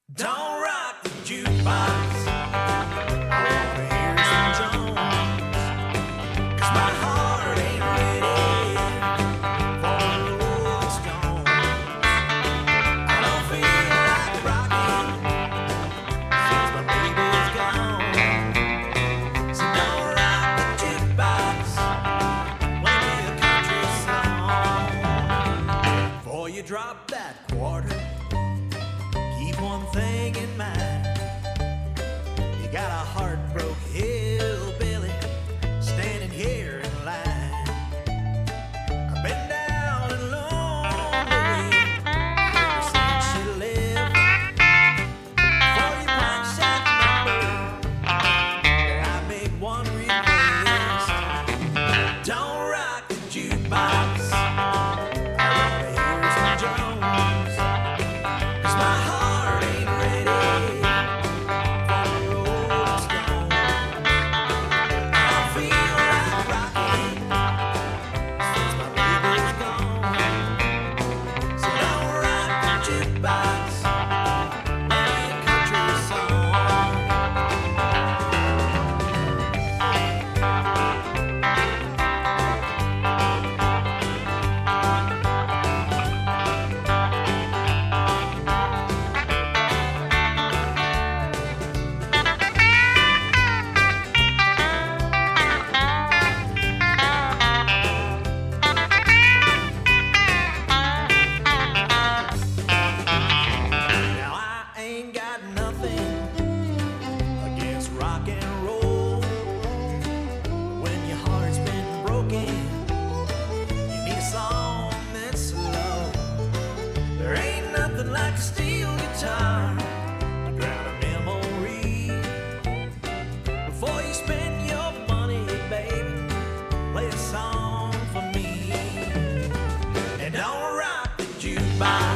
Don't rock the jukebox. I wanna hear some Jones, 'cause my heart ain't ready for the Rolling Stones. I don't feel like rocking since my baby's gone. So don't rock the jukebox, play me a country song. Before you drop that quarter, keep one thing in mind. You got a heartbroken hillbilly standing here in line. I've been down and lonely ever since she left. Before you punch that number, I make one request. Don't rock the jukebox. I wanna hear some Jones, 'cause my heart ain't ready for the Rolling Stones. I don't feel like rocking since my baby's gone. So don't rock the jukebox, play me a country song. Now I ain't got nothing against rock and roll. When your heart's been broken, you need a song that's slow. There ain't nothing like a steel guitar to drown a memory. Before you spend your money, baby, play a song for me. And don't rock the jukebox.